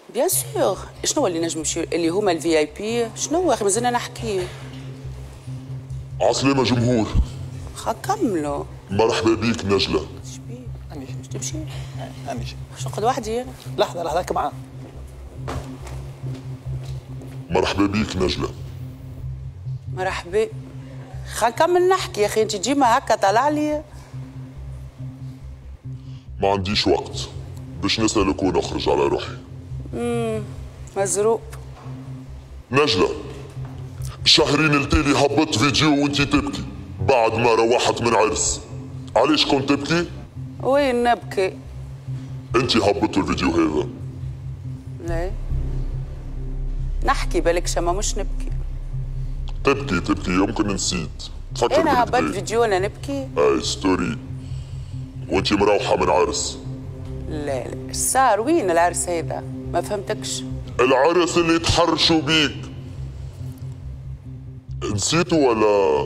بيان سور. شنو اللي نجم نمشيو اللي هما الفي اي بي؟ شنو يا اخي مازلنا نحكيو. عسلامة جمهور. كملوا. مرحبا بيك نجلة. شبيك؟ أني مش تمشي؟ أني باش نقعد وحدي انا. لحظة هكا معاه. مرحبا بيك نجلة. مرحبا. نكمل نحكي يا اخي، انت ديما هكا طالع لي. ما عنديش وقت باش نسألك ونخرج على روحي. مزروق. نجلة، شهرين التالي هبطت فيديو وانتي تبكي بعد ما روحت من عرس. علاش كنت تبكي؟ وين نبكي؟ انتي هبطتوا الفيديو هذا. لا نحكي بالك شما مش نبكي. تبكي يمكن نسيت. تفكر انا بالكدا. هبطت فيديو انا نبكي؟ اي ستوري وانتي مروحة من عرس. لا ايش صار؟ وين العرس هذا؟ ما فهمتكش. العرس اللي تحرشوا بيك نسيتوا ولا؟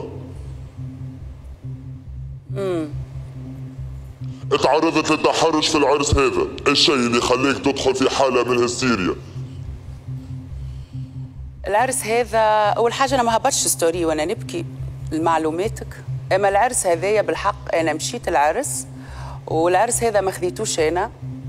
اتعرضت للتحرش في العرس هذا، الشيء اللي خليك تدخل في حالة من الهستيريا. العرس هذا اول حاجه انا ما هبطش ستوري وانا نبكي لمعلوماتك. اما العرس هذايا بالحق انا مشيت العرس، والعرس هذا ما خذيتوش انا.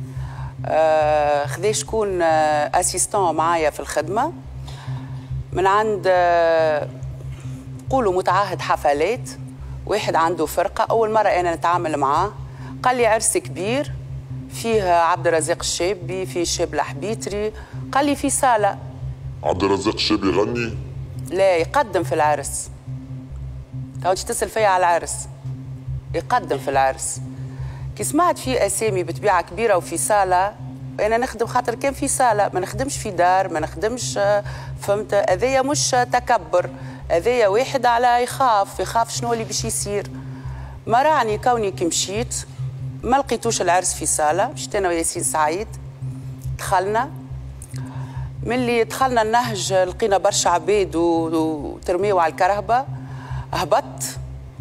خذا شكون اسيستون معايا في الخدمه من عند قولوا متعهد حفلات، واحد عنده فرقه اول مره انا نتعامل معاه. قال لي عرس كبير فيه عبد الرزاق الشابي، فيه شاب الحبيتري، قال لي في صاله. عبد الرزاق الشابي يغني؟ لا يقدم في العرس. تو تسال فيا على العرس، يقدم في العرس. كي سمعت في اسامي بطبيعه كبيره وفي صاله، انا نخدم خاطر كان في صاله، ما نخدمش في دار، ما نخدمش. فهمت؟ هذايا مش تكبر، هذايا واحد على يخاف شنو اللي باش يصير. ما راني كوني كي مشيت ما لقيتوش العرس في صاله، مشيت انا وياسين سعيد. دخلنا، ملي دخلنا النهج لقينا برشا عباد وترميوا على الكرهبه. هبطت،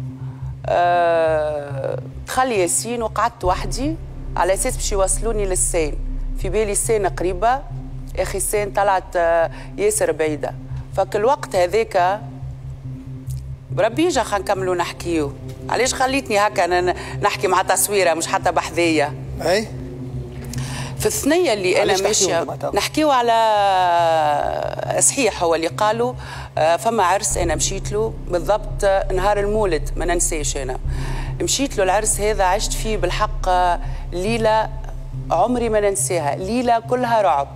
دخل ياسين وقعدت وحدي على اساس باش يوصلوني للسين. في بالي السين قريبه، يا اخي السين طلعت ياسر بعيده. فكل وقت هذاك بربي يجا خلينا نكملوا نحكيو. علاش خليتني هكا نحكي مع تصويره مش حتى بحذيه؟ أي في الثنيه اللي انا ماشيه نحكيو على صحيح. هو اللي قالوا فما عرس انا مشيت له بالضبط نهار المولد، ما ننساش. انا مشيت له العرس هذا، عشت فيه بالحق ليله عمري ما ننساها، ليله كلها رعب.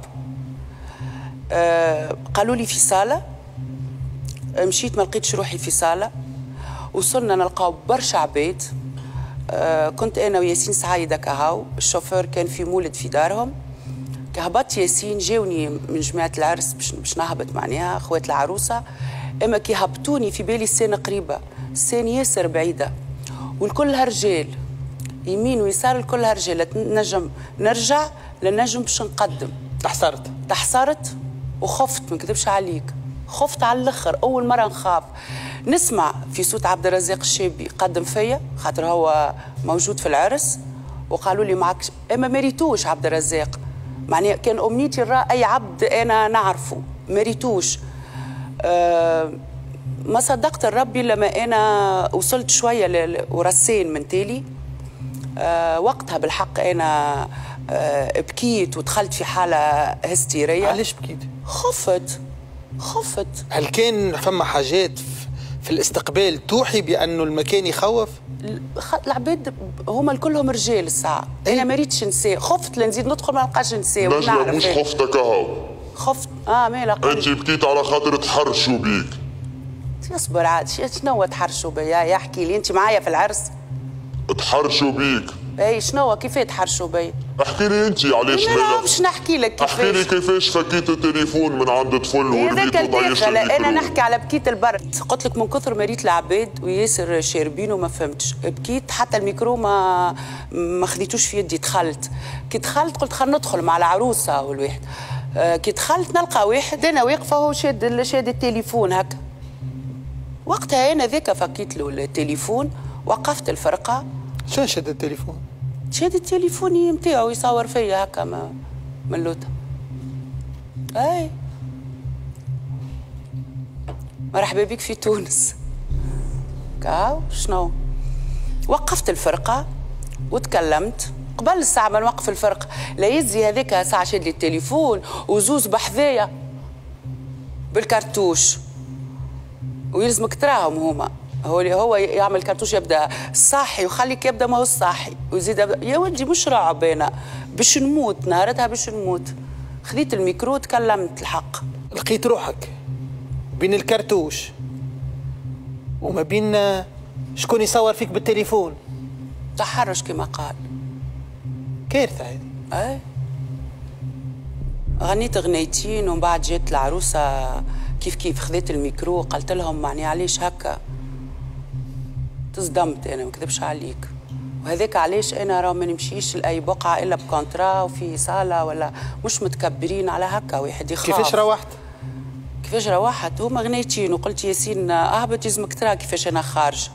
قالوا لي في صاله، مشيت ما لقيتش روحي في صاله. وصلنا نلقاو برشا عباد. كنت انا وياسين سعيد كهاو، الشوفير كان في مولد في دارهم. كهبطت ياسين جاوني من جماعه العرس باش نهبط معناها اخوات العروسه. اما كي هبطوني في بالي السنه قريبه، السنه ياسر بعيده، والكلها رجال يمين ويسار، الكلها رجال. لا نجم نرجع لا نجم باش نقدم. تحصرت وخفت، ما نكذبش عليك، خفت على الاخر. اول مره نخاف. نسمع في صوت عبد الرزاق الشابي قدم فيا خاطر هو موجود في العرس، وقالوا لي معك اما ما ريتوش عبد الرزاق. معناها كان امنيتي نرى اي عبد انا نعرفه، ما ريتوش. ما صدقت ربي لما انا وصلت شويه ورسين من تالي. وقتها بالحق انا بكيت ودخلت في حاله هستيريه. علاش بكيت؟ خفت. هل كان فما حاجات في الاستقبال توحي بأنه المكان يخوف؟ العباد هما كلهم رجال الساعة. أنا ما ريتش نساء، خفت لنزيد ندخل ما نلقاش نساء. نجلة مش خفتك هاو. خفت مالا. أنت بكيت على خاطر تحرشوا بيك. اصبر عاد، شنو تحرشوا بيا؟ يحكي لي أنت معايا في العرس. تحرشوا بيك؟ اي شنو كيف تحرشوا بيا؟ احكي لي انت علاش لا باش نحكي لك كيفاش. احكي لي كيفاش فكيت التليفون من عند طفل ورميته ضيشت الميكرو. انا نحكي على بكيت البرد. قلت لك من كثر ما ريت العباد وياسر شاربين وما فهمتش، بكيت حتى الميكرو ما خديتوش في يدي. دخلت، كي دخلت قلت خلينا ندخل مع العروسه والواحد. كي دخلت نلقى واحد انا واقفه وهو شاد التليفون هكا. وقتها انا ذاك فكيت له التليفون، وقفت الفرقه. شنو شاد التليفون؟ شاد التليفون نتاعو يصور فيا هكا من اللوطه. اي مرحبا بك في تونس. كاو شنو؟ وقفت الفرقة وتكلمت قبل الساعة ما نوقف الفرقة، لا يزي هذاك ساعة شاد لي التليفون وزوز بحذايا بالكرتوش ويلزمك تراهم هما. هو يعمل كرتوش يبدا الصاحي وخليك يبدا ما هو الصاحي ويزيد يا ولدي مش رعب انا باش نموت نهارتها باش نموت. خذيت الميكرو تكلمت الحق. لقيت روحك بين الكرتوش وما بين شكون يصور فيك بالتليفون. تحرش كما قال. كارثة هذه. اي غنيت غنيتين ومن بعد جات العروسة كيف خذيت الميكرو قلت لهم معني علاش هكا. تصدمت انا ما نكذبش عليك، وهذاك علاش انا راه ما نمشيش لاي بقعه الا بكونترا وفي صاله ولا مش متكبرين على هكا واحد يخاف. كيفاش روحت؟ كيفاش روحت؟ هما غنيتين وقلت ياسين اهبط يلزمك ترى كيفاش انا خارجه.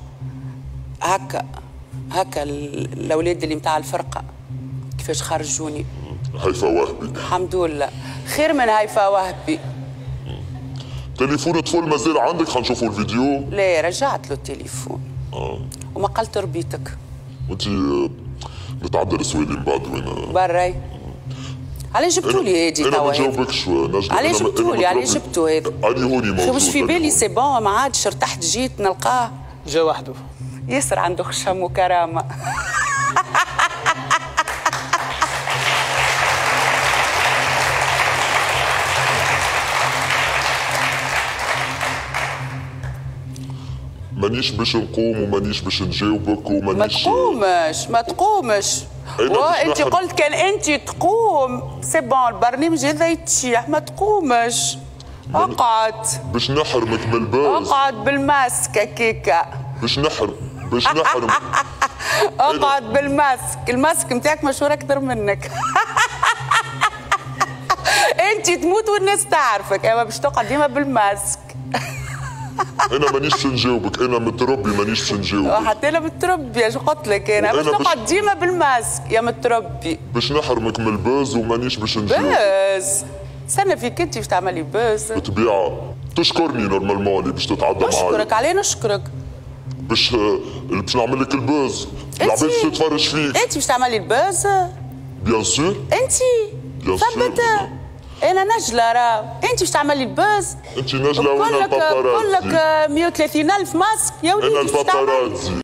هكا الاولاد اللي متاع الفرقه كيفاش خرجوني. هيفا وهبي الحمد لله خير من هيفا وهبي. تليفون طفل مازال عندك؟ خنشوفوا الفيديو. لا رجعت له التليفون. وما قلت ربيتك. وانت متعدى السويدي من بعد وين؟ بري. علاش جبتوا لي هادي انا توا؟ ما نجاوبكش نجم. علاش جبتوا لي؟ علاش جبتوا هذا؟ اني هوني موجود. مش في بالي سي بون ما عادش ارتحت جيت نلقاه. جا وحده. ياسر عنده خشم وكرامه. مانيش باش نقوم ومانيش باش نجاوبك ومانيش. ما تقومش. وانت قلت كان انت تقوم سي بون البرنامج هذا يتشيح. ما تقومش اقعد باش نحرمك من الباز. اقعد بالماسك هكاكا باش نحرم اقعد بالماسك. الماسك نتاعك مشهور اكثر منك. انت تموت والناس تعرفك اما باش تقعد ديما بالماسك. انا مانيش باش نجاوبك، انا متربي مانيش باش نجاوبك. حتى انا متربي اش قلت لك انا باش تقعد ديما بالماسك يا متربي. باش نحرمك من الباز ومانيش باش نجاوبك. باز استنى فيك انت باش تعملي باز. بالطبيعه تشكرني نورمالمون اللي باش تتعدى معايا. نشكرك عليه نشكرك. باش نعمل لك الباز. العباد باش تتفرج فيك. انت باش تعملي الباز؟ بيان سور. انت ثبت. انا نجله راه انت باش تعملي الباز. انت نجله وانا الباباراتزي. كلك 130,000 ماسك يا وليدي. انا الباباراتزي.